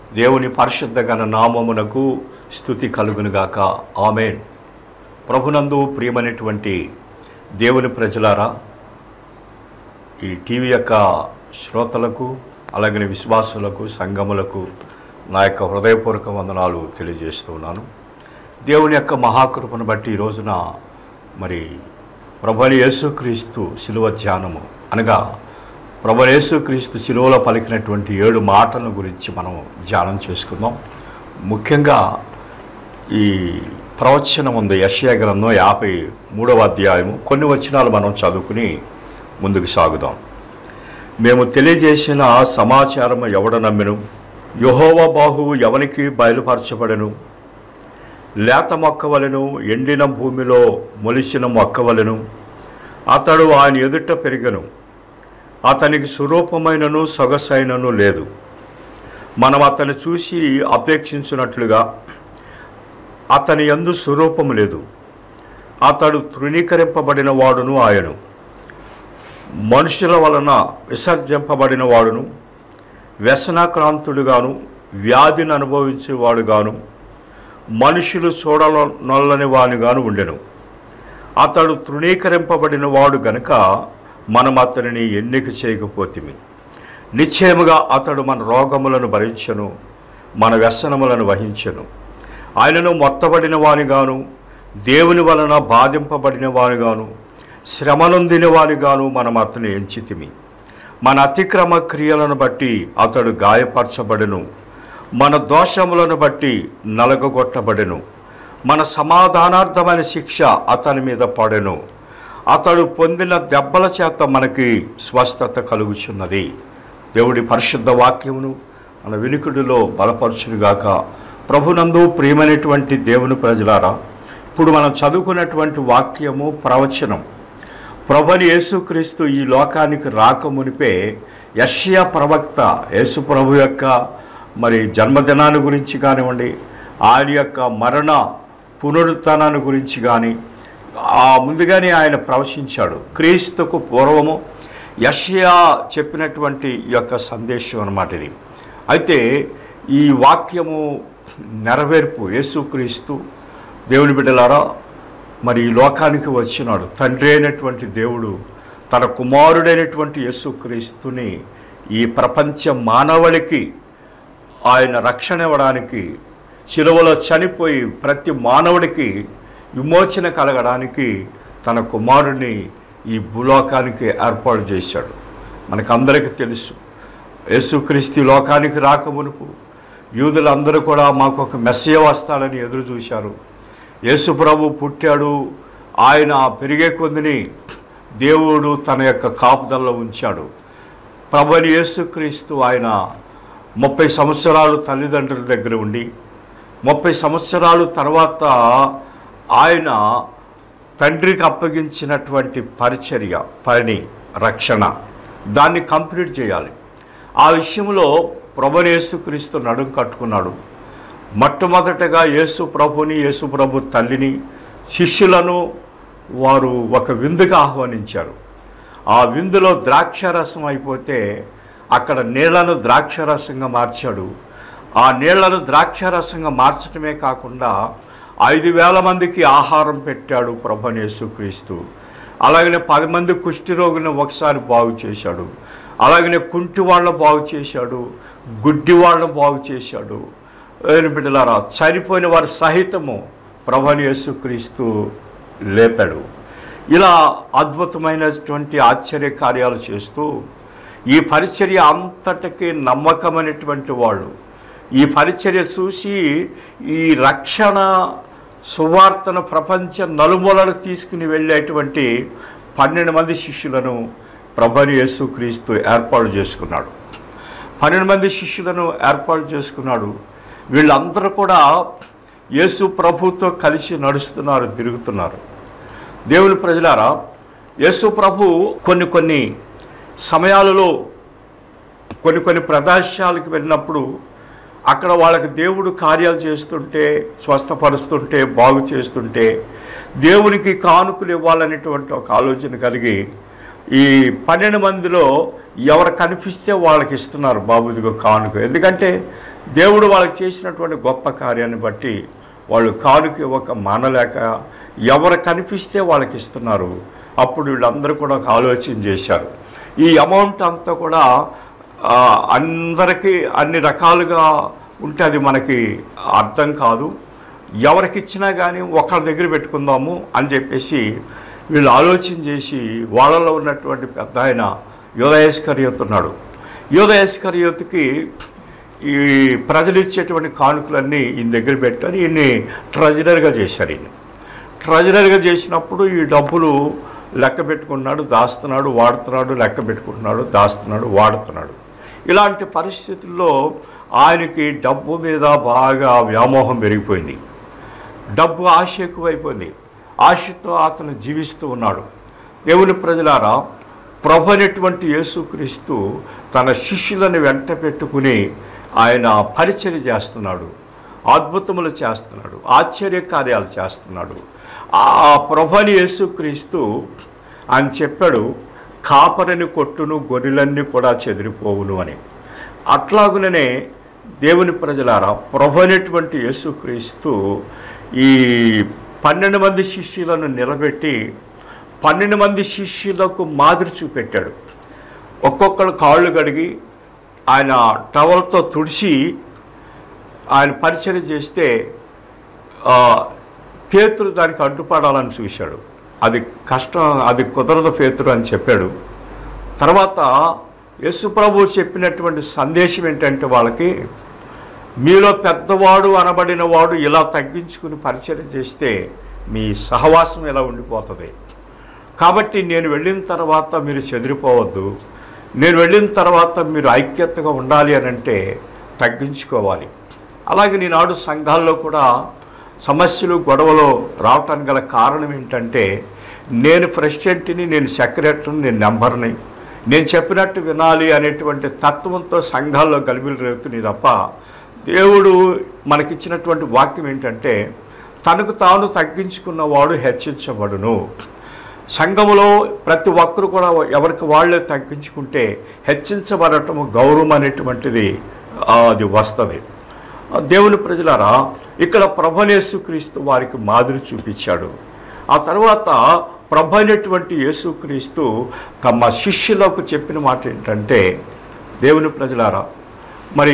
దేవుని పరిశుద్ధ ఘన నామమునకు స్తుతి కలుగునుగాక. ఆమేన్. ప్రభునందు ప్రియమైనటువంటి దేవుని ప్రజలారా, ఈ టీవీ యొక్క శ్రోతలకు అలాగే విశ్వాసులకు సంఘములకు నా యొక్క హృదయపూర్వక వందనాలు తెలియజేస్తున్నాను. దేవుని యొక్క మహాకృపను బట్టి ఈ రోజున మరి ప్రభువైన యేసుక్రీస్తు శిలువ ధ్యానము అనగా ప్రభువైన యేసుక్రీస్తు శిలువలో పలికినటువంటి 7 మాటల గురించి మనం ధ్యానం చేసుకుందాం. ముఖ్యంగా ఈ ప్రవచనం ఉంది యెషయా గ్రంథం 53వ అధ్యాయము. కొన్ని వచనాలు మనం చదువుకుని ముందుకు సాగుదాం. మేము తెలియజేసిన సమాచారము ఎవడ నమ్మెను? యెహోవా బాహువు ఎవనికి బయలుపరచబడెను? లేత మొక్కవలెను, ఎండిన భూమిలో మొలిసిన మొక్కవలెను. అతడు ఆయన ఎదుట పెరిగెను, అతనికి స్వరూపమైనను సొగసైనను లేదు. మనం అతన్ని చూసి అపేక్షించినట్లుగా అతని యందు స్వరూపము లేదు. అతడు తృణీకరింపబడిన వాడును, ఆయను మనుషుల వలన విసర్జింపబడిన వాడును, వ్యసనాక్రాంతుడుగాను వ్యాధిని అనుభవించేవాడుగాను మనుషులు చూడనొల్లని వానిగాను ఉండెను. అతడు తృణీకరింపబడిన వాడు గనుక మనం అతనిని ఎన్నిక చేయకపోతిమి. నిశ్చయముగా అతడు మన రోగములను భరించెను, మన వ్యసనములను వహించెను. ఆయనను మొత్తబడిన వానిగాను, దేవుని వలన బాధింపబడిన వానిగాను, శ్రమనొందిన వానిగాను మనం అతని ఎంచితిమి. మన అతిక్రమ క్రియలను బట్టి అతడు గాయపరచబడెను, మన దోషములను బట్టి నలగగొట్టబడెను. మన సమాధానార్థమైన శిక్ష అతని మీద పడెను. అతడు పొందిన దెబ్బల చేత మనకి స్వస్థత కలుగుచున్నది. దేవుడి పరిశుద్ధ వాక్యమును మన వినికిడిలో బలపరచునుగాక. ప్రభునందు ప్రియమైనటువంటి దేవుని ప్రజలారా, ఇప్పుడు మనం చదువుకున్నటువంటి వాక్యము ప్రవచనం. ప్రభువైన యేసుక్రీస్తు ఈ లోకానికి రాకమునిపే యెషయా ప్రవక్త యేసు ప్రభు యొక్క మరి జన్మదినాన్ని గురించి కానివ్వండి, ఆయన యొక్క మరణ పునరుత్థానాన్ని గురించి కానీ ముందుగానే ఆయన ప్రవచించాడు. క్రీస్తుకు పూర్వము యెషయా చెప్పినటువంటి ఈ యొక్క సందేశం అన్నమాట ఇది. అయితే ఈ వాక్యము నెరవేర్పు యేసుక్రీస్తు దేవుని బిడ్డలారా మరి ఈ లోకానికి వచ్చినాడు. తండ్రి అయినటువంటి దేవుడు తన కుమారుడైనటువంటి యేసుక్రీస్తుని ఈ ప్రపంచ మానవుడికి ఆయన రక్షణ ఇవ్వడానికి శిలువలో చనిపోయి ప్రతి మానవుడికి విమోచన కలగడానికి తన కుమారుడిని ఈ భూలోకానికి ఏర్పాటు చేశాడు. మనకందరికీ తెలుసు, యేసుక్రీస్తు లోకానికి రాకమునుపు యూదులందరూ కూడా మాకు ఒక మెస్సియా వస్తాడని ఎదురు చూశారు. యేసు ప్రభు పుట్టాడు, ఆయన పెరిగే కొద్దిని దేవుడు తన యొక్క కాపుదలలో ఉంచాడు. ప్రభువైన యేసుక్రీస్తు ఆయన 30 సంవత్సరాలు తల్లిదండ్రుల దగ్గర ఉండి 30 సంవత్సరాలు తర్వాత ఆయన తండ్రికి అప్పగించినటువంటి పరిచర్య, పని, రక్షణ దాన్ని కంప్లీట్ చేయాలి. ఆ విషయంలో ప్రభువైన యేసుక్రీస్తు నడుం కట్టుకున్నాడు. మొట్టమొదటగా యేసు ప్రభుని, యేసు ప్రభు తల్లిని, శిష్యులను వారు ఒక విందుగా ఆహ్వానించారు. ఆ విందులో ద్రాక్షారసం అయిపోతే అక్కడ నీళ్లను ద్రాక్షారసంగా మార్చాడు. ఆ నీళ్లను ద్రాక్షారసంగా మార్చడమే కాకుండా 5,000 మందికి ఆహారం పెట్టాడు ప్రభువైన యేసుక్రీస్తు. అలాగనే 10 మంది కుష్టి రోగులను ఒకసారి బాగు చేశాడు. అలాగనే కుంటి వాళ్ళను బాగు చేశాడు, గుడ్డి వాళ్ళను బాగు చేశాడు. బిడ్డలారా, చనిపోయిన వారి సహితము ప్రభువైన యేసుక్రీస్తు లేపాడు. ఇలా అద్భుతమైనటువంటి ఆశ్చర్య కార్యాలు చేస్తూ ఈ పరిచర్య అంతటికీ నమ్మకమైనటువంటి వాళ్ళు ఈ పరిచర్య చూసి ఈ రక్షణ సువార్తను ప్రపంచ నలుమూలలకు తీసుకుని వెళ్ళేటువంటి 12 మంది శిష్యులను ప్రభువైన యేసుక్రీస్తు ఏర్పాటు చేసుకున్నాడు. 12 మంది శిష్యులను ఏర్పాటు చేసుకున్నాడు. వీళ్ళందరూ కూడా యేసు ప్రభుతో కలిసి నడుస్తున్నారు, తిరుగుతున్నారు. దేవుని ప్రజలారా, యేసు ప్రభు కొన్ని సమయాలలో కొన్ని ప్రదేశాలకు వెళ్ళినప్పుడు అక్కడ వాళ్ళకి దేవుడు కార్యాలు చేస్తుంటే, స్వస్థపరుస్తుంటే, బాగు చేస్తుంటే దేవునికి కానుకలు ఇవ్వాలనేటువంటి ఒక ఆలోచన కలిగి ఈ 12 మందిలో ఎవరు కనిపిస్తే వాళ్ళకి ఇస్తున్నారు, బాబు ఇదిగో కానుక. ఎందుకంటే దేవుడు వాళ్ళకి చేసినటువంటి గొప్ప కార్యాన్ని బట్టి వాళ్ళు కానుక ఇవ్వక మానలేక ఎవరు కనిపిస్తే వాళ్ళకి ఇస్తున్నారు. అప్పుడు వీళ్ళందరూ కూడా ఒక ఆలోచన చేశారు. ఈ అమౌంట్ అంతా కూడా అందరికీ అన్ని రకాలుగా ఉంటే అది మనకి అర్థం కాదు, ఎవరికి ఇచ్చినా కానీ ఒకళ్ళ దగ్గర పెట్టుకుందాము అని చెప్పేసి వీళ్ళు ఆలోచన చేసి వాళ్ళలో ఉన్నటువంటి పెద్ద ఆయన యూదా ఇస్కరియోతు ఉన్నాడు. యూదా ఇస్కరియోతుకి ఈ ప్రజలు ఇచ్చేటువంటి కానుకలన్నీ ఈయన దగ్గర పెట్టారు. ఈయన్ని ట్రెజరర్గా చేశారు. ఈయన ట్రెజరర్గా చేసినప్పుడు ఈ డబ్బులు లెక్క పెట్టుకున్నాడు, దాస్తున్నాడు, వాడుతున్నాడు, లెక్క పెట్టుకుంటున్నాడు, దాస్తున్నాడు, వాడుతున్నాడు. ఇలాంటి పరిస్థితుల్లో ఆయనకి డబ్బు మీద బాగా వ్యామోహం పెరిగిపోయింది. డబ్బు ఆశ ఎక్కువైపోయింది. ఆశతో అతను జీవిస్తూ ఉన్నాడు. దేవుని ప్రజలారా, ప్రభు అనేటువంటి యేసుక్రీస్తు తన శిష్యులను వెంట పెట్టుకుని ఆయన పరిచర్య చేస్తున్నాడు, అద్భుతములు చేస్తున్నాడు, ఆశ్చర్య కార్యాలు చేస్తున్నాడు. ఆ ప్రభుని యేసుక్రీస్తు ఆయన చెప్పాడు, కాపరిని కొట్టును గొర్రెలన్నీ కూడా చెదిరిపోవును అని. అట్లాగుననే దేవుని ప్రజలారా, ప్రభు అనేటువంటి యేసుక్రీస్తు ఈ 12 మంది శిష్యులను నిలబెట్టి 12 మంది శిష్యులకు మాదిరి చూపెట్టాడు. ఒక్కొక్కరు కాళ్ళు కడిగి ఆయన టవల్తో తుడిచి ఆయన పరిచర్య చేస్తే పేతురు దానికి అడ్డుపడాలని చూశాడు. అది కష్టం, అది కుదరదు పేతురు అని చెప్పాడు. తర్వాత యేసుప్రభు చెప్పినటువంటి సందేశం ఏంటంటే వాళ్ళకి, మీలో పెద్దవాడు అనబడిన వాడు ఇలా తగ్గించుకుని పరిచర్య చేస్తే మీ సహవాసం ఎలా ఉండిపోతుంది. కాబట్టి నేను వెళ్ళిన తర్వాత మీరు చెదిరిపోవద్దు, నేను వెళ్ళిన తర్వాత మీరు ఐక్యతగా ఉండాలి అని అంటే తగ్గించుకోవాలి. అలాగే ఈనాడు సంఘాల్లో కూడా సమస్యలు గొడవలు రావటానికి గల కారణం ఏంటంటే, నేను ప్రెసిడెంట్ని, నేను సెక్రటరీని, నేను మెంబర్ని, నేను చెప్పినట్టు వినాలి అనేటువంటి తత్వంతో సంఘాల్లో గలిబిలు రేగుతుంది తప్ప, దేవుడు మనకిచ్చినటువంటి వాక్యం ఏంటంటే, తనకు తాను తగ్గించుకున్నవాడు హెచ్చించబడును. సంఘములో ప్రతి ఒక్కరు కూడా ఎవరికి వాళ్ళే తగ్గించుకుంటే హెచ్చించబడటము, గౌరవం అనేటువంటిది అది వస్తుంది. దేవుని ప్రజలారా, ఇక్కడ ప్రభు యేసుక్రీస్తు వారికి మాదిరి చూపించాడు. ఆ తర్వాత ప్రభు అయినటువంటి యేసుక్రీస్తు తమ శిష్యులకు చెప్పిన మాట ఏంటంటే, దేవుని ప్రజలారా, మరి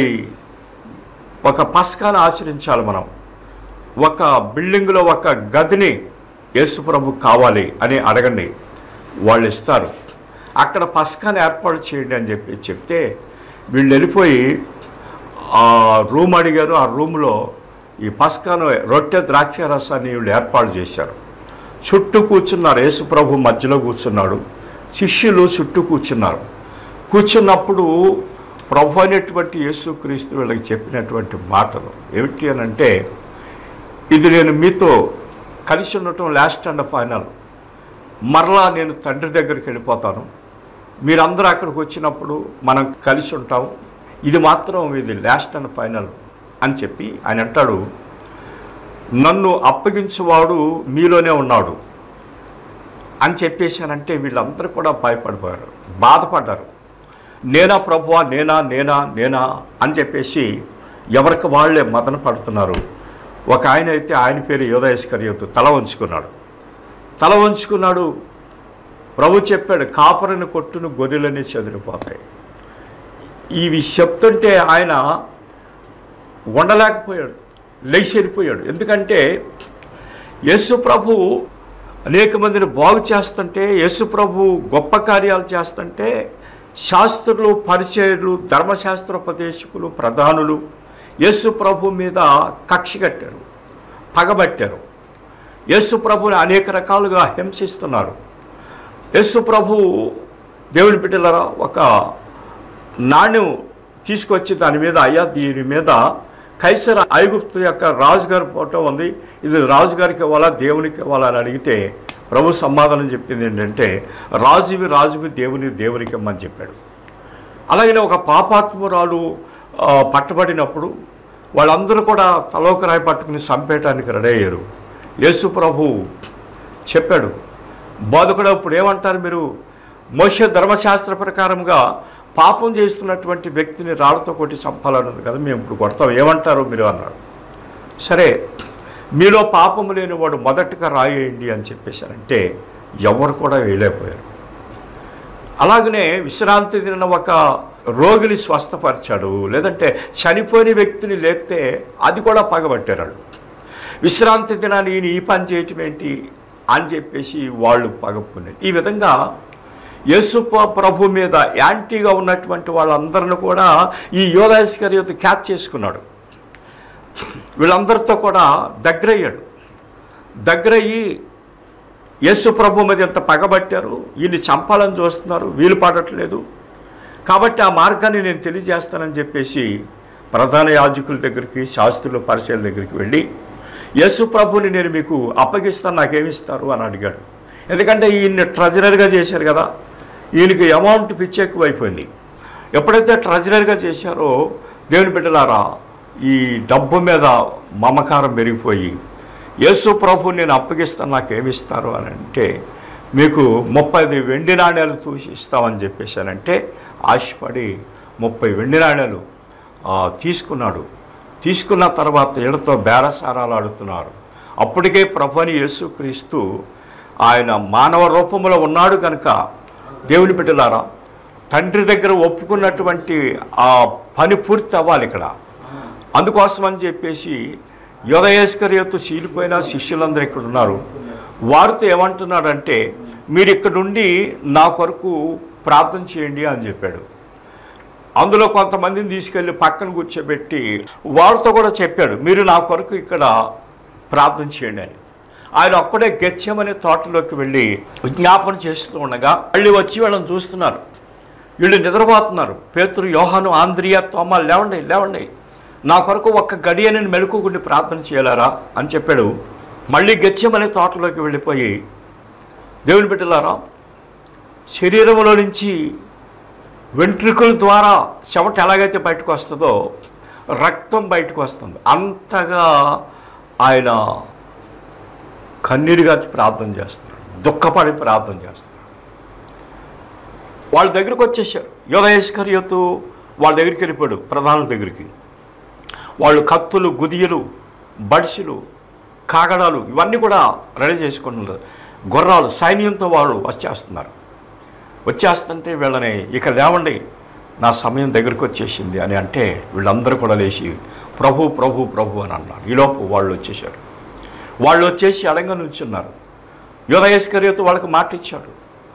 ఒక పస్కాను ఆచరించాలి. మనం ఒక బిల్డింగ్లో ఒక గదిని యేసుప్రభు కావాలి అని అడగండి, వాళ్ళు ఇస్తారు. అక్కడ పస్కాను ఏర్పాటు చేయండి అని చెప్తే వీళ్ళు వెళ్ళిపోయి ఆ రూమ్ అడిగారు. ఆ రూమ్లో ఈ పస్కాను రొట్టె ద్రాక్ష రసాన్ని వీళ్ళు ఏర్పాటు చేశారు. చుట్టూ కూర్చున్నారు. యేసుప్రభు మధ్యలో కూర్చున్నాడు, శిష్యులు చుట్టూ కూర్చున్నారు. కూర్చున్నప్పుడు ప్రభు అనేటువంటి యేసుక్రీస్తు వీళ్ళకి చెప్పినటువంటి మాటలు ఏమిటి అని అంటే, ఇది నేను మీతో కలిసి ఉండటం లాస్ట్ అండ్ ఫైనల్, మరలా నేను తండ్రి దగ్గరికి వెళ్ళిపోతాను, మీరందరూ అక్కడికి వచ్చినప్పుడు మనం కలిసి ఉంటాం, ఇది మాత్రం ఇది లాస్ట్ అండ్ ఫైనల్ అని చెప్పి ఆయన అంటాడు, నన్ను అప్పగించేవాడు మీలోనే ఉన్నాడు అని చెప్పేశానంటే వీళ్ళందరూ కూడా భయపడిపోయారు, బాధపడ్డారు. నేనా ప్రభువా, నేనా నేనా నేనా అని చెప్పేసి ఎవరికి వాళ్ళే మదన పడుతున్నారు. ఒక ఆయన అయితే ఆయన పేరు యూదా ఇస్కరియోతు తల వంచుకున్నాడు. ప్రభు చెప్పాడు, కాపరిని కొట్టును గొర్రెలన్నీ చెదిరిపోతాయి. ఇవి చెప్తుంటే ఆయన ఉండలేకపోయాడు, లేచిపోయాడు. ఎందుకంటే యేసుప్రభు అనేక మందిని బాగు చేస్తుంటే, యేసుప్రభు గొప్ప కార్యాలు చేస్తుంటే శాస్త్రులు, పరిచయులు, ధర్మశాస్త్రోపదేశకులు, ప్రధానులు యేసుప్రభు మీద కక్ష కట్టారు, పగబట్టారు. యేసుప్రభుని అనేక రకాలుగా హింసిస్తున్నారు. యేసుప్రభు దేవుని బిడ్డలారా ఒక నాణ్యం తీసుకొచ్చి దాని మీద, అయ్యా దీని మీద కైసర్ ఐగుప్తు యొక్క రాజుగారి ఫోటో ఉంది, ఇది రాజుగారికి ఇవ్వాలా దేవునికి ఇవ్వాలా అని అడిగితే ప్రభు సమాధానం చెప్పింది ఏంటంటే, రాజువి దేవునికి ఇమ్మని చెప్పాడు. అలాగనే ఒక పాపాత్మురాలు పట్టబడినప్పుడు వాళ్ళందరూ కూడా తలోక రాయి పట్టుకుని చంపేయటానికి రెడీ అయ్యారు. యేసు ప్రభు చెప్పాడు, బోధకుడు ఇప్పుడు ఏమంటారు మీరు, మోషే ధర్మశాస్త్ర ప్రకారంగా పాపం చేస్తున్నటువంటి వ్యక్తిని రాళ్ళతో కొట్టి చంపాలన్నది కదా, మేము ఇప్పుడు కొడతాం, ఏమంటారు మీరు అన్నాడు. సరే, మీలో పాపము లేని వాడు మొదటగా రాయేయండి అని చెప్పేశారంటే ఎవరు కూడా వేయలేకపోయారు. అలాగనే విశ్రాంతి దిన ఒక రోగిని స్వస్థపరిచాడు, లేదంటే చనిపోయిన వ్యక్తిని లేపితే అది కూడా పగబట్టారు. విశ్రాంతి దినాన్ని ఈయన ఈ పని చేయటం ఏంటి అని చెప్పేసి వాళ్ళు పగపుకున్నారు. ఈ విధంగా యేసు ప్రభు మీద యాంటీగా ఉన్నటువంటి వాళ్ళందరిని కూడా ఈ యూదా ఇస్కరియోతు క్యాచ్ చేసుకున్నాడు. వీళ్ళందరితో కూడా దగ్గరయ్యి యేసు ప్రభు మీద ఎంత పగబట్టారు, వీళ్ళని చంపాలని చూస్తున్నారు, వీలు పడట్లేదు, కాబట్టి ఆ మార్గాన్ని నేను తెలియజేస్తానని చెప్పేసి ప్రధాన యాజకుల దగ్గరికి, శాస్త్రుల పరిచయాల దగ్గరికి వెళ్ళి యేసు ప్రభుని నేను మీకు అప్పగిస్తాను, నాకేమిస్తారు అని అడిగాడు. ఎందుకంటే ఈయన్ని ట్రెజరర్గా చేశారు కదా, ఈయనకి అమౌంట్ పిచ్చి ఎక్కువైపోయింది. ఎప్పుడైతే ట్రెజరర్గా చేశారో దేవుని బిడ్డలారా ఈ డబ్బు మీద మమకారం పెరిగిపోయి యేసు ప్రభుని నేను అప్పగిస్తాను, నాకేమిస్తారు అని అంటే మీకు 30 వెండి నాణ్యాలు తూసి ఇస్తామని చెప్పేశానంటే ఆశపడి 30 వెండి నాణ్యాలు తీసుకున్నాడు. తీసుకున్న తర్వాత వీళ్ళతో బేరసారాలు ఆడుతున్నారు. అప్పటికే ప్రభుని యేసుక్రీస్తు ఆయన మానవ రూపంలో ఉన్నాడు కనుక దేవుని బిడ్డలారా తండ్రి దగ్గర ఒప్పుకున్నటువంటి ఆ పని పూర్తి అవ్వాలి ఇక్కడ. అందుకోసమని చెప్పేసి యూదా ఇస్కరియోతు చీలిపోయిన శిష్యులందరూ ఇక్కడ ఉన్నారు. వారితో ఏమంటున్నాడంటే మీరు ఇక్కడుండి నా కొరకు ప్రార్థన చేయండి అని చెప్పాడు. అందులో కొంతమందిని తీసుకెళ్ళి పక్కన కూర్చోబెట్టి వారితో కూడా చెప్పాడు మీరు నా కొరకు ఇక్కడ ప్రార్థన చేయండి అని. ఆయన ఒక్కడే గెత్సేమనే తోటలోకి వెళ్ళి విజ్ఞాపన చేస్తూ ఉండగా మళ్ళీ వచ్చి వీళ్ళని చూస్తున్నారు. వీళ్ళు నిద్రపోతున్నారు. పేతురు, యోహాను, ఆంద్రియా, తోమా లేవండి నా కొరకు ఒక్క గడియని మెలుకుని ప్రార్థన చేయలేరా అని చెప్పాడు. మళ్ళీ గెత్సేమనే తోటలోకి వెళ్ళిపోయి దేవుని బిడ్డలారా శరీరంలో నుంచి వెంట్రుకల ద్వారా చెమట ఎలాగైతే బయటకు వస్తుందో రక్తం బయటకు వస్తుంది. అంతగా ఆయన కన్నీరుగా ప్రార్థన చేస్తున్నాడు, దుఃఖపడి ప్రార్థన చేస్తున్నాడు. వాళ్ళ దగ్గరికి వచ్చేసారు. యూదా ఇస్కరియోతు వాళ్ళ దగ్గరికి వెళ్ళిపోయాడు, ప్రధానుల దగ్గరికి. వాళ్ళు కత్తులు, గుదియలు, బడిసెలు, కాగడాలు ఇవన్నీ కూడా రెడీ చేసుకుంటున్నారు. గుర్రాలు, సైన్యంతో వాళ్ళు వచ్చేస్తుంటే వీళ్ళని ఇక లేవండి నా సమయం దగ్గరికి వచ్చేసింది అని అంటే వీళ్ళందరూ కూడా లేచి ప్రభు ప్రభు ప్రభు అని అన్నారు. ఈలోపు వాళ్ళు వచ్చేసారు. వాళ్ళు వచ్చేసి అడంగా నుంచున్నారు. యూదా ఇస్కరియోతు వాళ్ళకి మాట ఇచ్చాడు.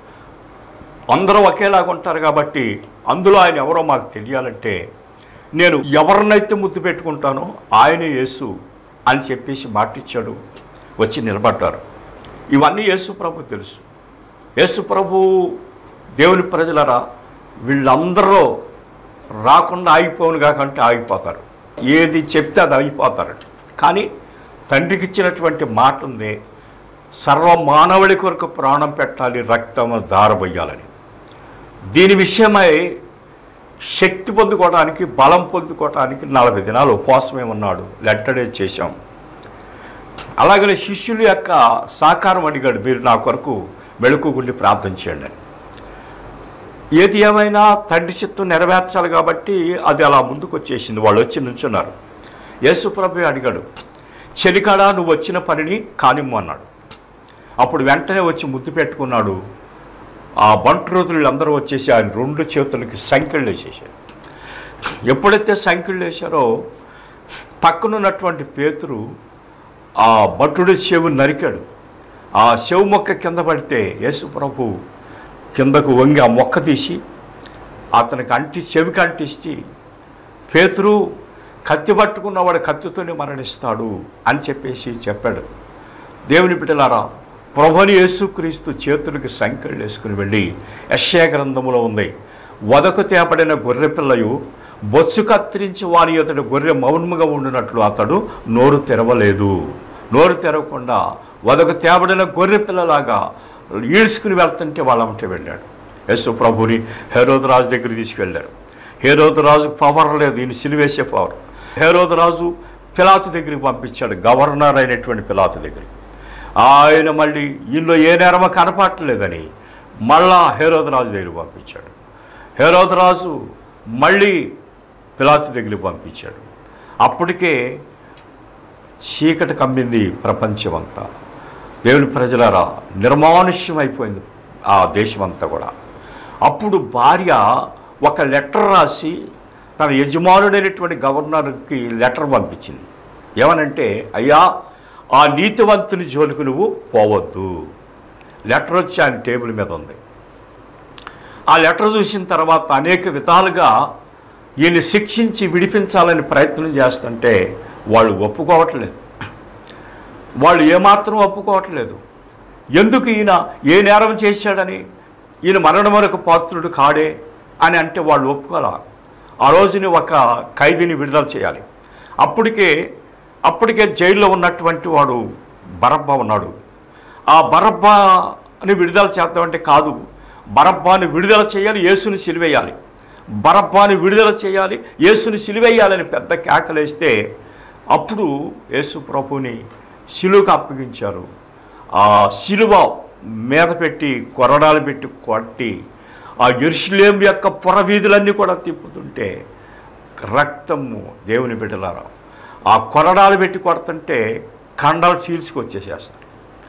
అందరూ ఒకేలాగా ఉంటారు కాబట్టి అందులో ఆయన ఎవరో మాకు తెలియాలంటే నేను ఎవరినైతే ముద్దు పెట్టుకుంటానో ఆయన యేసు అని చెప్పేసి మాట ఇచ్చాడు. వచ్చి నిలబడ్డారు. ఇవన్నీ యేసు ప్రభు తెలుసు. యేసు ప్రభు దేవుని ప్రజలరా వీళ్ళందరూ రాకుండా ఆగిపోను కాకంటే ఆగిపోతారు. ఏది చెప్తే అది ఆగిపోతారు. కానీ తండ్రికి ఇచ్చినటువంటి మాట ఉంది, సర్వ మానవుడి కొరకు ప్రాణం పెట్టాలి, రక్తము ధారబోయాలని. దీని విషయమై శక్తి పొందుకోవడానికి, బలం పొందుకోవడానికి 40 దినాలు ఉపవాసమే ఉన్నాడు. లెట్టడే చేశాం. అలాగనే శిష్యుల యొక్క సహకారం అడిగాడు, మీరు నా కొరకు మెళుకుగుండి ప్రార్థన చేయండి అని. ఏది ఏమైనా తండ్రి చిత్తం నెరవేర్చాలి కాబట్టి అది అలా ముందుకు వచ్చేసింది. వాళ్ళు వచ్చి నుంచున్నారు. యేసు ప్రభు అడిగాడు, చెలికాడా నువ్వు వచ్చిన పనిని కానిమ్ము అన్నాడు. అప్పుడు వెంటనే వచ్చి ముద్దు పెట్టుకున్నాడు. ఆ బంటు రోజులు అందరూ వచ్చేసి ఆయన 2 చేతులకి సంకెళ్ళు వేసేసారు. ఎప్పుడైతే సంకెళ్ళు వేశారో పక్కనున్నటువంటి పేతురు ఆ భటుడి చెవు నరికాడు. ఆ చెవు మొక్క కింద పడితే యేసు ప్రభు కిందకు వంగి ఆ మొక్క తీసి అతనికి చెవికి అంటించి పేతురు కత్తి పట్టుకున్నవాడు కత్తితోనే మరణిస్తాడు అని చెప్పేసి చెప్పాడు. దేవుని బిడ్డలారా ప్రభుని యేసుక్రీస్తు చేతులకి సంకెళ్ళు వేసుకుని వెళ్ళి యెషయా గ్రంథములో ఉంది, వదకు తేపడిన గొర్రె పిల్లయు బొత్సు కత్తిరించి వాని అతడు గొర్రె మౌనముగా ఉండినట్లు అతడు నోరు తెరవలేదు. నోరు తెరవకుండా వదకు తేబడిన గొర్రె పిల్లలాగా ఈడ్చుకుని వెళ్తుంటే వాళ్ళంటే వెళ్ళాడు. యేసు ప్రభుని హేరోదు రాజు దగ్గర తీసుకెళ్ళారు. హేరోదు రాజు పవర్ లేదు, ఈయన సిలువేసే పవర్. హేరోదు రాజు పిలాతు దగ్గరికి పంపించాడు, గవర్నర్ అయినటువంటి పిలాతు దగ్గరికి. ఆయన మళ్ళీ ఈయనలో ఏ నేరమో కనపడలేదని మళ్ళా హేరోదు రాజు దగ్గరికి పంపించాడు. హేరోదు రాజు మళ్ళీ పిలాతు దగ్గరికి పంపించాడు. అప్పటికే చీకటి కమ్మింది ప్రపంచం అంతా. దేవుని ప్రజలారా, నిర్మానుష్యం అయిపోయింది ఆ దేశమంతా కూడా. అప్పుడు భార్య ఒక లెటర్ రాసి తన యజమానుడైనటువంటి గవర్నర్కి లెటర్ పంపించింది. ఏమనంటే, అయ్యా, ఆ నీతివంతుని జోలికి నువ్వు పోవద్దు. లెటర్ వచ్చి ఆయన టేబుల్ మీద ఉంది. ఆ లెటర్ చూసిన తర్వాత అనేక విధాలుగా ఈయన్ని శిక్షించి విడిపించాలని ప్రయత్నం చేస్తుంటే వాళ్ళు ఒప్పుకోవట్లేదు. వాళ్ళు ఏమాత్రం ఒప్పుకోవట్లేదు. ఎందుకు ఈయన ఏ నేరం చేశాడని, ఈయన మరణం వరకు పాత్రుడు కాడే అని అంటే వాళ్ళు ఒప్పుకోలే. ఆ రోజుని ఒక ఖైదీని విడుదల చేయాలి. అప్పటికే జైల్లో ఉన్నటువంటి వాడు బరబ్బా ఉన్నాడు. ఆ బరబ్బాని విడుదల చేద్దామంటే కాదు, బరబ్బాని విడుదల చేయాలి, యేసుని సిలువేయాలి. బరబ్బాని విడుదల చేయాలి, యేసుని సిలువేయాలని పెద్ద కేకలేస్తే అప్పుడు యేసు ప్రభుని శిలువకు అప్పగించారు. ఆ శిలువ మీద పెట్టి కొరడాలు పెట్టి కొట్టి ఆ యెరూషలేము యొక్క పురవీధులన్నీ కూడా తిప్పుతుంటే రక్తము, దేవుని బిడ్డలారా, ఆ కొరడాలు పెట్టి కొడుతుంటే కండలు చీల్చుకొచ్చేసేస్తారు.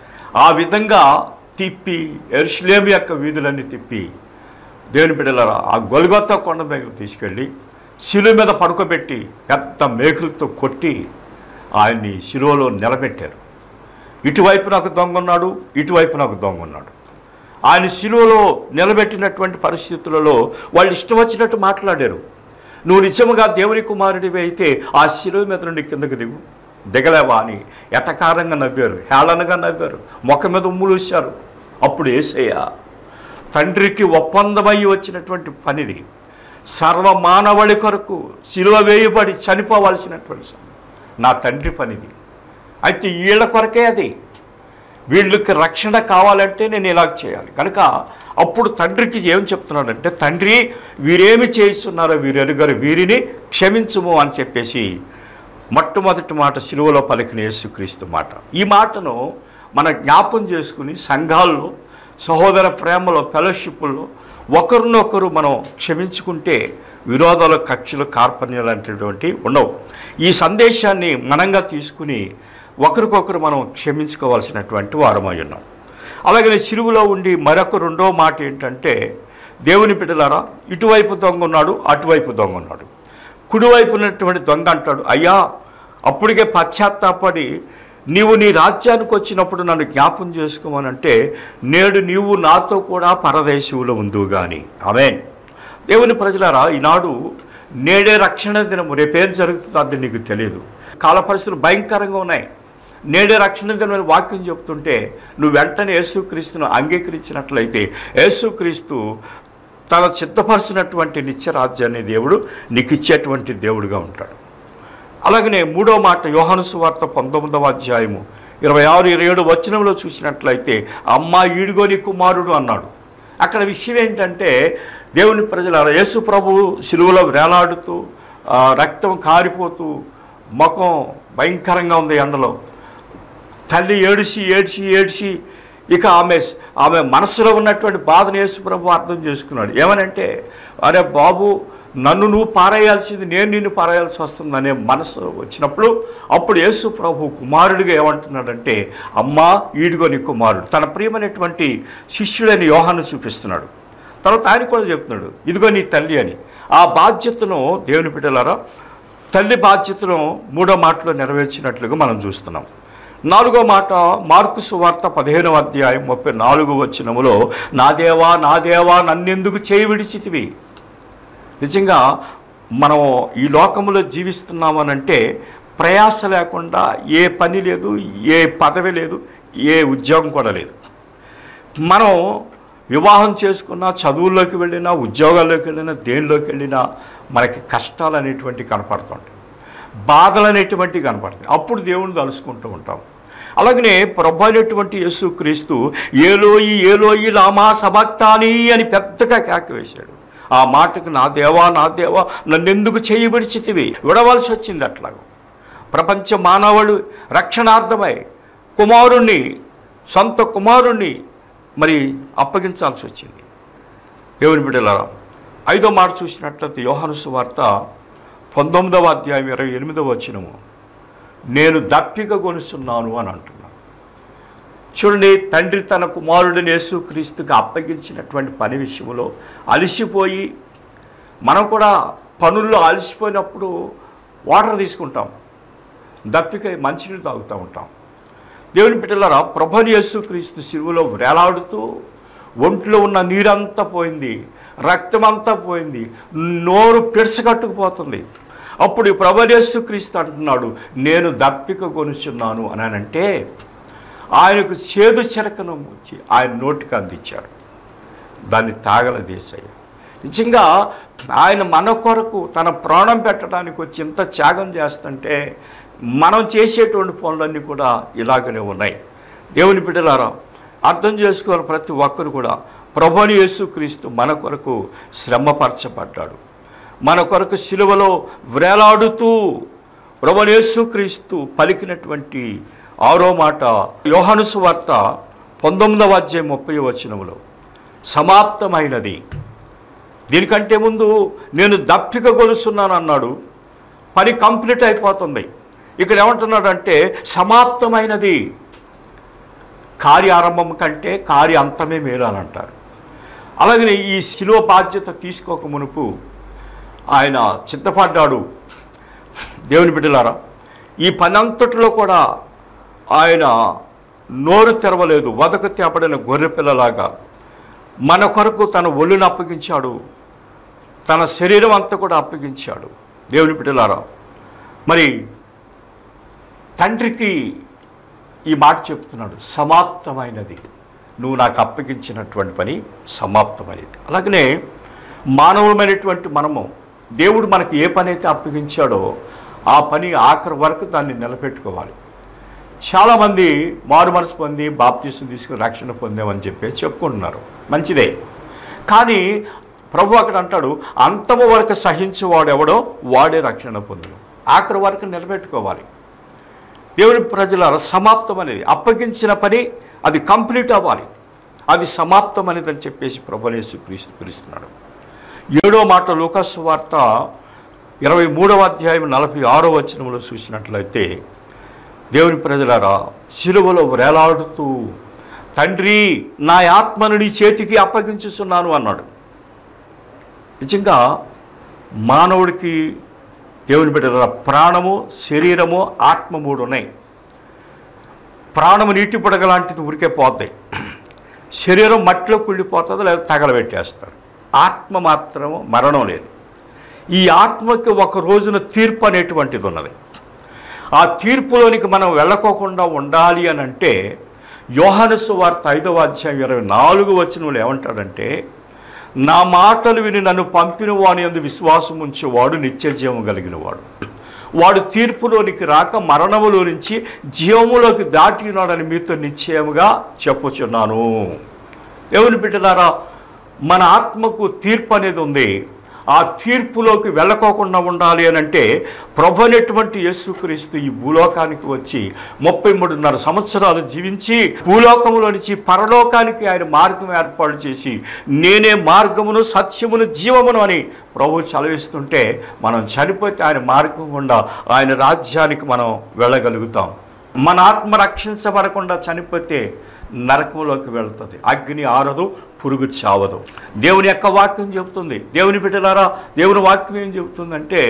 ఆ విధంగా తిప్పి యెరూషలేము యొక్క వీధులన్నీ తిప్పి దేవుని బిడ్డలారా ఆ గొల్గొతా కొండ దగ్గర తీసుకెళ్ళి శిలువ మీద పడుకోబెట్టి పెద్ద మేకులతో కొట్టి ఆయన్ని శిలువలో నిలబెట్టారు. ఇటువైపు నాకు దొంగ ఉన్నాడు, ఇటువైపు నాకు దొంగ ఉన్నాడు. ఆయన శిలువలో నిలబెట్టినటువంటి పరిస్థితులలో వాళ్ళు ఇష్టం వచ్చినట్టు మాట్లాడారు. నువ్వు నిజముగా దేవుని కుమారుడివి అయితే ఆ శిలువ మీద నుండి కిందకు దిగలేవా అని ఎటకారంగా నవ్వారు, హేళనగా నవ్వారు, ముఖం మీద ఉమ్ములూశారు. అప్పుడు యేసయ్య తండ్రికి ఒప్పందమై వచ్చినటువంటి పనిది, సర్వమానవాళి కొరకు శిలువ వేయబడి చనిపోవాల్సినటువంటి నా తండ్రి పనిది. అయితే వీళ్ళ కొరకే అది, వీళ్ళకి రక్షణ కావాలంటే నేను ఇలా చేయాలి. కనుక అప్పుడు తండ్రికి ఏం చెప్తున్నాడంటే, తండ్రి వీరేమి చేయిస్తున్నారో వీరు ఎరుగరు, వీరిని క్షమించుము అని చెప్పేసి మొట్టమొదటి మాట శిలువలో పలికిన యేసుక్రీస్తు మాట. ఈ మాటను మన జ్ఞాపం చేసుకుని సంఘాల్లో, సహోదర ప్రేమలో, ఫెలోషిప్లో ఒకరినొకరు మనం క్షమించుకుంటే విరోధాలు, కక్షలు, కార్పణ్యాలు అనేటువంటివి ఉండవు. ఈ సందేశాన్ని మనంగా తీసుకుని ఒకరికొకరు మనం క్షమించుకోవాల్సినటువంటి వారమై ఉన్నాం. అలాగే శిలువలో ఉండి మరొక రెండో మాట ఏంటంటే, దేవుని బిడ్డలారా, ఇటువైపు దొంగ ఉన్నాడు, అటువైపు దొంగ ఉన్నాడు. కుడివైపు ఉన్నటువంటి దొంగ అంటాడు, అయ్యా, అప్పటికే పశ్చాత్తాపడి నీవు నీ రాజ్యానికి వచ్చినప్పుడు నన్ను జ్ఞాపం చేసుకోమనంటే నేడు నీవు నాతో కూడా పరదేశంలో ఉందువు కానీ. ఆమేన్. దేవుని ప్రజలారా, ఈనాడు నేడే రక్షణ దినము, రేపేం జరుగుతుందో అది నీకు తెలియదు. కాల పరిస్థితులు భయంకరంగా ఉన్నాయి. నేడే రక్షణ దినమని వాక్యం చెప్తుంటే నువ్వు వెంటనే యేసుక్రీస్తును అంగీకరించినట్లయితే యేసుక్రీస్తు తన సిద్ధపరిచినటువంటి నిత్యరాజ్యాన్ని దేవుడు నీకు ఇచ్చేటువంటి దేవుడుగా ఉంటాడు. అలాగనే మూడో మాట యోహాను సువార్త 19వ అధ్యాయము 26-27 వచనంలో చూసినట్లయితే, అమ్మా, ఈడుగో నీ కుమారుడు అన్నాడు. అక్కడ విషయం ఏంటంటే, దేవుని ప్రజలారా, యేసు ప్రభు శిలువలో వేలాడుతూ రక్తం కారిపోతూ ముఖం భయంకరంగా ఉంది ఎండలో. తల్లి ఏడ్చి ఇక ఆమె మనసులో ఉన్నటువంటి బాధను యేసు ప్రభు అర్థం చేసుకున్నాడు. ఏమనంటే, అరే బాబు, నన్ను నువ్వు పారేయాల్సింది నేను నిన్ను పారేయాల్సి వస్తుందనే మనసు వచ్చినప్పుడు అప్పుడు యేసు ప్రభు కుమారుడిగా ఏమంటున్నాడంటే, అమ్మా, ఈడుగో నీ కుమారుడు. తన ప్రియమైనటువంటి శిష్యుడని యోహాను చూపిస్తున్నాడు. తర్వాత ఆయన కూడా చెప్తున్నాడు, ఇదిగో నీ తల్లి అని. ఆ బాధ్యతను దేవుని బిడ్డలారా, తల్లి బాధ్యతను మూడో మాటలో నెరవేర్చినట్లుగా మనం చూస్తున్నాం. నాలుగో మాట మార్కు సువార్త 15వ అధ్యాయం 34వ వచనములో, నా దేవా, నా దేవా, నన్నెందుకు చేయి విడిచితివి. నిజంగా మనం ఈ లోకంలో జీవిస్తున్నామనంటే ప్రయాస లేకుండా ఏ పని లేదు, ఏ పదవి లేదు, ఏ ఉద్యోగం కూడా లేదు. మనం వివాహం చేసుకున్నా, చదువుల్లోకి వెళ్ళినా, ఉద్యోగాల్లోకి వెళ్ళినా, దేనిలోకి వెళ్ళినా మనకి కష్టాలు అనేటువంటివి కనపడుతుంటాయి, బాధలు అనేటువంటివి కనపడతాయి. అప్పుడు దేవుని తలుసుకుంటూ ఉంటాం. అలాగనే ప్రభు అయినటువంటి యేసుక్రీస్తు ఏలోయి ఏలోయి లామా సబక్తాని అని పెద్దగా కేక వేశాడు. ఆ మాటకు నా దేవా, నా దేవా, నన్నెందుకు చేయి విడిచితివి, విడవలసి వచ్చింది. అట్లాగా ప్రపంచ మానవుడు రక్షణార్థమై సొంత కుమారుణ్ణి మరి అప్పగించాల్సి వచ్చింది. దేవుని బిడ్డలారా, 5వ మాట చూసినట్లయితే యోహాను సువార్త 19వ అధ్యాయం 28వ వచనము, నేను దప్పిక కొనుస్తున్నాను అని అంటున్నాను. చూడండి, తండ్రి తన కుమారుడిని యేసుక్రీస్తుకి అప్పగించినటువంటి పని విషయంలో అలసిపోయి, మనం కూడా పనుల్లో అలసిపోయినప్పుడు వాటర్ తీసుకుంటాం, దప్పిక మంచినీళ్ళు తాగుతూ ఉంటాం. దేవుని బిడ్డలారా, ప్రభువైన యేసుక్రీస్తు శిలువలో వేలాడుతూ ఒంట్లో ఉన్న నీరంతా పోయింది, రక్తం అంతా పోయింది, నోరు పిడసగట్టుకుపోతుంది. అప్పుడు ప్రభువైన యేసుక్రీస్తు అంటున్నాడు, నేను దప్పిక కొనుచున్నాను అని అంటే ఆయనకు చేదు చెరకను వచ్చి ఆయన నోటికి అందించాడు. దాన్ని తాగలదేశాయి. నిజంగా ఆయన మన కొరకు తన ప్రాణం పెట్టడానికి వచ్చి ఇంత త్యాగం చేస్తుంటే మనం చేసేటువంటి పనులన్నీ కూడా ఇలాగనే ఉన్నాయి. దేవుని బిడ్డలారా, అర్థం చేసుకోవాలి ప్రతి ఒక్కరు కూడా. ప్రభువైన యేసుక్రీస్తు మన కొరకు శ్రమపరచబడ్డాడు. మన కొరకు శిలువలో వ్రేలాడుతూ ప్రభువైన యేసుక్రీస్తు పలికినటువంటి 6వ మాట యోహాను సువార్త 19వ అధ్యాయం 30వ వచనములో, సమాప్తమైనది. దీనికంటే ముందు నేను దప్పిక కొలుస్తున్నాను అన్నాడు, పని కంప్లీట్ అయిపోతుంది. ఇక్కడ ఏమంటున్నాడంటే సమాప్తమైనది. కార్యారంభం కంటే కార్య అంతమే మేలు అని అంటారు. అలాగనే ఈ శిలువ బాధ్యత తీసుకోక మునుపు ఆయన చిత్తపడ్డాడు. దేవుని బిడ్డలారా, ఈ పని అంతట్లో కూడా ఆయన నోరు తెరవలేదు. వదకు తేపడిన గొర్రె పిల్లలాగా మన కొరకు తన ఒళ్ళును అప్పగించాడు, తన శరీరం అంతా కూడా అప్పగించాడు. దేవుని బిడ్డలారా, మరి తండ్రికి ఈ మాట చెప్తున్నాడు, సమాప్తమైనది. నువ్వు నాకు అప్పగించినటువంటి పని సమాప్తమైనది. అలాగనే మానవులమైనటువంటి మనము దేవుడు మనకి ఏ పని అయితే అప్పగించాడో ఆ పని ఆఖరి వరకు దాన్ని నిలబెట్టుకోవాలి. చాలామంది మారు మనసు పొంది బాప్తీసం తీసుకుని రక్షణ పొందామని చెప్పి చెప్పుకుంటున్నారు, మంచిదే. కానీ ప్రభు అక్కడ అంటాడు, అంతము వరకు సహించేవాడు ఎవడో వాడే రక్షణ పొందును. ఆఖరి వరకు నిలబెట్టుకోవాలి. దేవుని ప్రజల సమాప్తం అనేది అప్పగించిన పని అది కంప్లీట్ అవ్వాలి, అది సమాప్తం అనేది అని చెప్పేసి ప్రభువైన యేసుక్రీస్తు పిలుస్తున్నాడు. 7వ మాట లూకాసు వార్త 23వ అధ్యాయం 46వ వచనంలో చూసినట్లయితే, దేవుని ప్రజలారా, శిలువలో వేలాడుతూ తండ్రి నా ఆత్మను నీ చేతికి అప్పగించుతున్నాను అన్నాడు. నిజంగా మానవుడికి దేవుని బిడ్డలారా ప్రాణము, శరీరము, ఆత్మ 3 ఉన్నాయి. ప్రాణము నీటి బుడగ లాంటిది ఉరికే పోతాయి, శరీరం మట్టిలో కుళ్ళిపోతుంది లేదా తగలబెట్టేస్తారు. ఆత్మ మాత్రము మరణం లేదు. ఈ ఆత్మకి ఒక రోజున తీర్పు అనేటువంటిది ఉన్నది. ఆ తీర్పులోనికి మనం వెళ్ళకోకుండా ఉండాలి అని అంటే యోహాను సువార్త 5వ అధ్యాయం 24వ వచనంలో ఏమంటాడంటే, నా మాటలు విని నన్ను పంపిన వాని యందు విశ్వాసం ఉంచేవాడు నిత్య జీవం కలిగిన వాడు, వాడు తీర్పులోనికి రాక మరణములో నుంచి జీవములోకి దాటినాడని మీతో నిశ్చయముగా చెప్పుచున్నాను. దేవుని బిడ్డలారా, మన ఆత్మకు తీర్పు అనేది ఉంది. ఆ తీర్పులోకి వెళ్ళకోకుండా ఉండాలి అని అంటే ప్రభు అనేటువంటి యేసుక్రీస్తు ఈ భూలోకానికి వచ్చి 33.5 సంవత్సరాలు జీవించి భూలోకంలో నుంచి పరలోకానికి ఆయన మార్గం ఏర్పాటు చేసి, నేనే మార్గమును, సత్యమును, జీవమును అని ప్రభు చదివిస్తుంటే మనం చనిపోతే ఆయన మార్గం గుండా ఆయన రాజ్యానికి మనం వెళ్ళగలుగుతాం. మన ఆత్మ రక్షించబడకుండా చనిపోతే నరకంలోకి వెళ్తుంది, అగ్ని ఆరదు, పురుగు చావదు. దేవుని యొక్క వాక్యం చెబుతుంది. దేవుని బిడ్డలారా, దేవుని వాక్యం ఏం చెబుతుందంటే,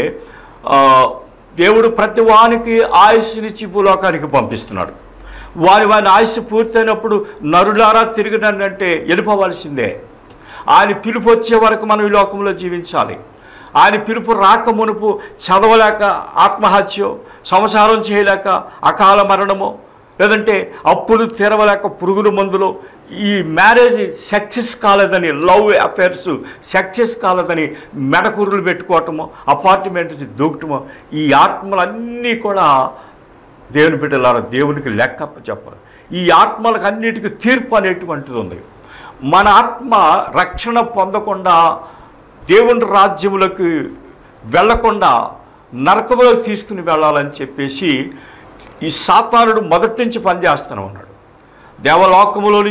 దేవుడు ప్రతి వానికి ఆయుష్నిచ్చి భూలోకానికి పంపిస్తున్నాడు. వాని ఆయుష్ పూర్తయినప్పుడు నరులారా తిరిగినంటే వెళ్ళిపోవలసిందే. ఆయన పిలుపు వచ్చే వరకు మనం ఈ లోకంలో జీవించాలి. ఆయన పిలుపు రాక మునుపు చదవలేక ఆత్మహత్యో, సంసారం చేయలేక అకాల మరణమో, లేదంటే అప్పులు తీరవలేక పురుగుల మందులో, ఈ మ్యారేజ్ సక్సెస్ కాలేదని, లవ్ అఫేర్స్ సక్సెస్ కాలేదని మెడకూరులు పెట్టుకోవటమో, అపార్ట్మెంట్ దూకటమో, ఈ ఆత్మలన్నీ కూడా దేవుని బిడ్డలారా దేవునికి లెక్క చెప్పాలి. ఈ ఆత్మలకు అన్నిటికీ తీర్పు అనేటువంటిది ఉంది. మన ఆత్మ రక్షణ పొందకుండా దేవుని రాజ్యములకు వెళ్లకుండా నరకములోకి తీసుకుని వెళ్ళాలని చెప్పేసి ఈ సాతానుడు మొదటి నుంచి పనిచేస్తూనే ఉన్నాడు. దేవలోకములో నుంచి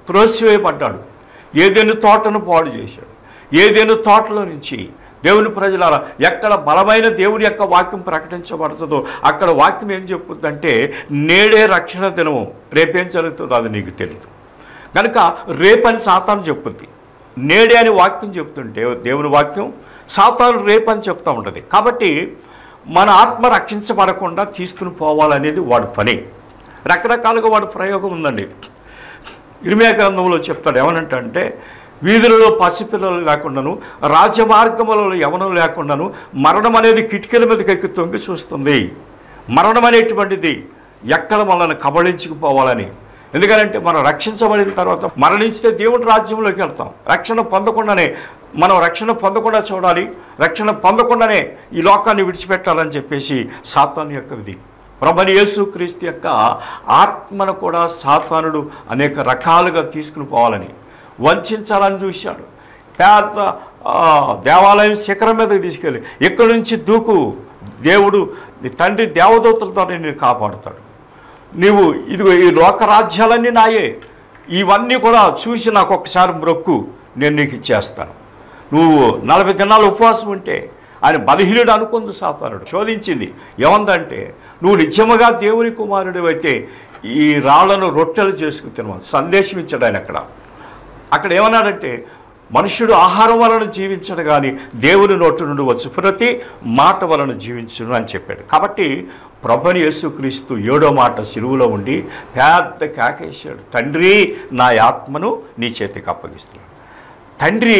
త్రోసివేయబడ్డాడు. ఏదెను తోటను పాడు చేశాడు. ఏదెను తోటలో నుంచి దేవుని ప్రజలారా, ఎక్కడ బలమైన దేవుని యొక్క వాక్యం ప్రకటించబడుతుందో అక్కడ వాక్యం ఏం చెప్పుద్దంటే, నేడే రక్షణ దినము, రేపేం జరుగుతుందో అది నీకు తెలియదు కనుక రేపని సాతాను చెప్పుద్ది. నేడే అని వాక్యం చెప్తుంటే దేవుని వాక్యం, సాతాను రేపని చెప్తూ ఉంటుంది. కాబట్టి మన ఆత్మ రక్షించబడకుండా తీసుకుని పోవాలనేది వాడి పని. రకరకాలుగా వాడి ప్రయోగం ఉందండి. ఇర్మియా గ్రంథంలో చెప్తాడు, ఏమనంటే, వీధులలో పసిపిల్లలు లేకుండాను, రాజమార్గములలో యవనం లేకుండాను మరణం అనేది కిటికీల మీదకి ఎక్కి తొంగి చూస్తుంది. మరణం అనేటువంటిది ఎక్కడ మనల్ని కబళించుకుపోవాలని. ఎందుకంటే మనం రక్షించబడిన తర్వాత మరణించితే దేవుడి రాజ్యంలోకి వెళ్తాం. రక్షణ పొందకుండానే మనం రక్షణ పొందకుండా చూడాలి, రక్షణ పొందకుండానే ఈ లోకాన్ని విడిచిపెట్టాలని చెప్పేసి సాతాను యొక్క విధి. ప్రభువైన యేసుక్రీస్తు యొక్క ఆత్మను కూడా సాతానుడు అనేక రకాలుగా తీసుకుని పోవాలని, వంచాలని చూశాడు. పెద్ద దేవాలయం శిఖరం మీదకి తీసుకెళ్ళి, ఇక్కడి నుంచి దూకు, దేవుడు నీ తండ్రి దేవదూతలతో నేను కాపాడుతాడు, నీవు ఇదిగో ఈ లోకరాజ్యాలన్నీ నాయే, ఇవన్నీ కూడా చూసి నాకు ఒకసారి మొక్కు, నేను నీకు ఇచ్చేస్తాను. నువ్వు 40 దినాలు ఉపవాసం ఉంటే, ఆయన బలహీనుడు అనుకుంది సాతానుడు, శోధించింది. ఏమందంటే, నువ్వు నిజముగా దేవుని కుమారుడు అయితే ఈ రాళ్లను రొట్టెలు చేసుకుని తినమని సందేశం ఇచ్చాడు ఆయన. అక్కడ ఏమన్నాడంటే, మనుష్యుడు ఆహారం వలన జీవించడు కానీ దేవుని నోటి నుండి వచ్చు ప్రతి మాట వలన జీవించును అని చెప్పాడు. కాబట్టి ప్రభువైన యేసుక్రీస్తు 7వ మాట సిలువలో ఉండి పెద్ద కేకేశాడు, తండ్రి నా ఆత్మను నీ చేతికి అప్పగిస్తున్నాడు. తండ్రి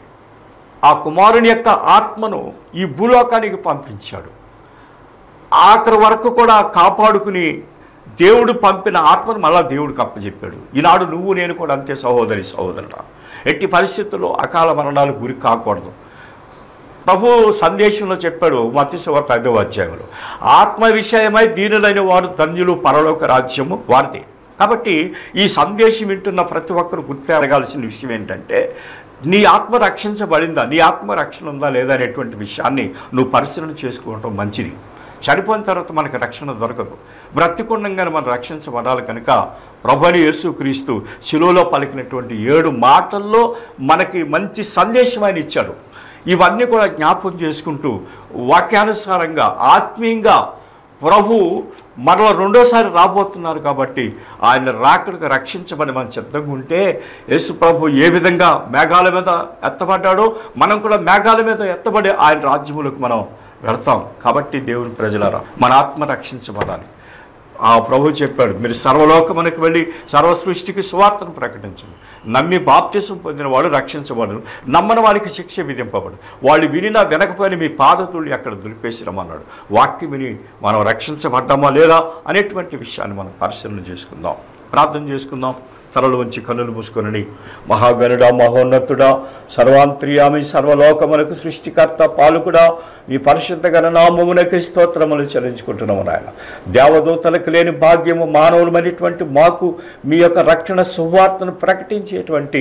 ఆ కుమారుని యొక్క ఆత్మను ఈ భూలోకానికి పంపించాడు. ఆఖరి వరకు కూడా కాపాడుకుని దేవుడు పంపిన ఆత్మను మళ్ళా దేవుడికి అప్పచెప్పాడు. ఈనాడు నువ్వు నేను కూడా అంతే సహోదరి సహోదరుడా. ఎట్టి పరిస్థితుల్లో అకాల మరణాలకు గురి కాకూడదు. ప్రభు సందేశంలో చెప్పాడు మత్తయి సువార్త 5వ అధ్యాయంలో, ఆత్మ విషయమై దీనులైన వారు ధన్యులు, పరలోక రాజ్యము వారిదే. కాబట్టి ఈ సందేశం వింటున్న ప్రతి ఒక్కరు గుర్తెరగాల్సిన విషయం ఏంటంటే, నీ ఆత్మ రక్షించబడిందా, నీ ఆత్మ రక్షణ ఉందా లేదా అనేటువంటి విషయాన్ని నువ్వు పరిశీలన చేసుకోవడం మంచిది. చనిపోయిన తర్వాత మనకు రక్షణ దొరకదు. బ్రతికుండంగానే మనం రక్షించబడాలి. కనుక ప్రభువైన యేసుక్రీస్తు శిలువలో పలికినటువంటి 7 మాటల్లో మనకి మంచి సందేశం ఆయన ఇచ్చాడు. ఇవన్నీ కూడా జ్ఞాపకం చేసుకుంటూ వాక్యానుసారంగా ఆత్మీయంగా ప్రభు మరలా రెండోసారి రాబోతున్నారు. కాబట్టి ఆయన రాకడకు రక్షించబడి మనం సిద్ధంగా ఉంటే, యేసు ప్రభు ఏ విధంగా మేఘాల మీద ఎత్తబడ్డాడో మనం కూడా మేఘాల మీద ఎత్తబడి ఆయన రాజ్యములకు మనం వెళతాం. కాబట్టి దేవుని ప్రజలారా, మన ఆత్మ రక్షించబడాలి. ఆ ప్రభు చెప్పాడు, మీరు సర్వలోకమునకు వెళ్ళి సర్వ సృష్టికి సువార్తను ప్రకటించండి. నమ్మి బాప్తిసం పొందిన వాడు రక్షించబడను, నమ్మని వారికి శిక్ష విధింపబడు. వాళ్ళు వినినా వినకపోయినా మీ పాదతుళ్ళు ఎక్కడ దులిపేసిరమన్నాడు. వాక్యం విని మనం రక్షించబడ్డామా లేదా అనేటువంటి విషయాన్ని మనం పరిశీలన చేసుకుందాం. ప్రార్థన చేసుకుందాం. తలలు వంచి కన్నులు మూసుకొనండి. మహాగణుడా, మహోన్నతుడా, సర్వాంతర్యామి, సర్వలోకమునకు సృష్టికర్త, పాలకుడా, మీ పరిశుద్ధ గణనామమునకి స్తోత్రములు చెల్లించుకుంటున్నాము నాయన. దేవదూతలకు లేని భాగ్యము మానవులమైనటువంటి మాకు మీ యొక్క రక్షణ సువార్తను ప్రకటించేటువంటి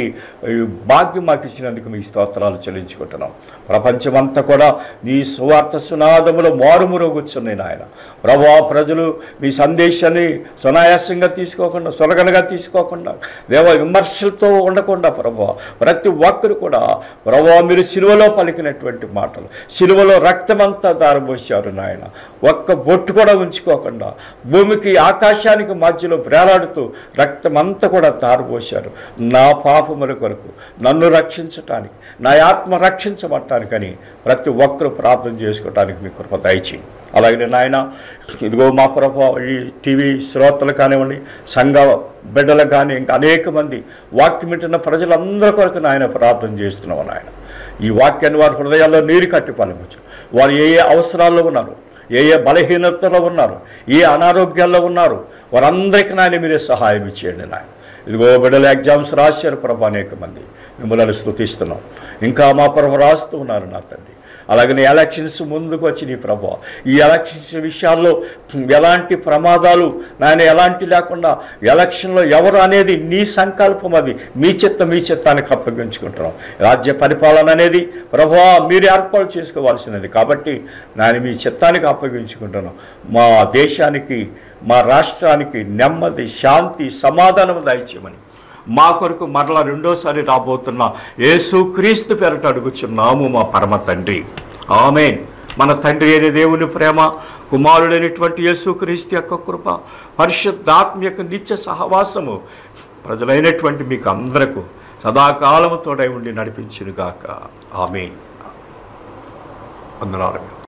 భాగ్యం మాకు ఇచ్చినందుకు మీ స్తోత్రాలు చెల్లించుకుంటున్నాం. ప్రపంచమంతా కూడా నీ సువార్త సునాదములు మారుమురోగుచున్నాయి నాయన. ప్రభా, ప్రజలు మీ సందేశాన్ని సునాయాసంగా తీసుకోకుండా, సొలగనగా తీసుకోకుండా, దేవ విమర్శలతో ఉండకుండా ప్రభువా, ప్రతి ఒక్కరు కూడా ప్రభువా మీరు సిలువలో పలికినటువంటి మాటలు, సిలువలో రక్తమంతా దారబోసారు నాయన. ఒక్క బొట్టు కూడా ఉంచుకోకుండా భూమికి ఆకాశానికి మధ్యలో వేలాడుతూ రక్తమంతా కూడా దారబోసారు. నా పాపముల కొరకు, నన్ను రక్షించటానికి, నా ఆత్మ రక్షించబడటానికని ప్రతి ఒక్కరు ప్రార్థన చేసుకోవటానికి మీ కృప దయచేయండి. అలాగే నాయన, ఇదిగో మా ప్రభు ఈ టీవీ శ్రోతలు కానివ్వండి, సంఘ బిడ్డలకు కానీ, ఇంకా అనేక మంది వాక్యం వింటున్న ప్రజలందరి కొరకు నాయన ప్రార్థన చేస్తున్నాము నాయన. ఈ వాక్యాన్ని వారి హృదయాల్లో నీరు కట్టి పాలించు. వారు ఏ ఏ అవసరాల్లో ఉన్నారు, ఏ ఏ బలహీనతలో ఉన్నారు, ఏ అనారోగ్యాల్లో ఉన్నారు, వారందరికీ నాయన మీరే సహాయం ఇచ్చేయండి నాయన. ఇదిగో బిడ్డలు ఎగ్జామ్స్ రాశారు ప్రభు, అనేక మంది మిమ్మల్ని స్తుతిస్తున్నాం. ఇంకా మా ప్రభు రాస్తూ ఉన్నారు నా తండ్రి. అలాగనే ఎలక్షన్స్ ముందుకు వచ్చి నీ ప్రభు, ఈ ఎలక్షన్స్ విషయాల్లో ఎలాంటి ప్రమాదాలు నాయన ఎలాంటి లేకుండా, ఎలక్షన్లో ఎవరు అనేది నీ సంకల్పం, అది మీ చిత్తానికి అప్పగించుకుంటున్నాం. రాజ్య పరిపాలన అనేది ప్రభు మీరు ఏర్పాటు చేసుకోవాల్సినది. కాబట్టి నేను మీ చిత్తానికి అప్పగించుకుంటున్నాం. మా దేశానికి, మా రాష్ట్రానికి నెమ్మది, శాంతి, సమాధానం దయచేయమని మా కొరకు మరలా రెండోసారి రాబోతున్న యేసుక్రీస్తు పేరట అడుగుచున్నాము మా పరమ తండ్రి. ఆమేన్. మన తండ్రి అయిన దేవుని ప్రేమ, కుమారుడైనటువంటి యేసుక్రీస్తు యొక్క కృప, పరిశుద్ధాత్మ యొక్క నిత్య సహవాసము ప్రజలైనటువంటి మీకు అందరకు సదాకాలము తోడై ఉండి నడిపించునుగాక. ఆమేన్. వందనాలు.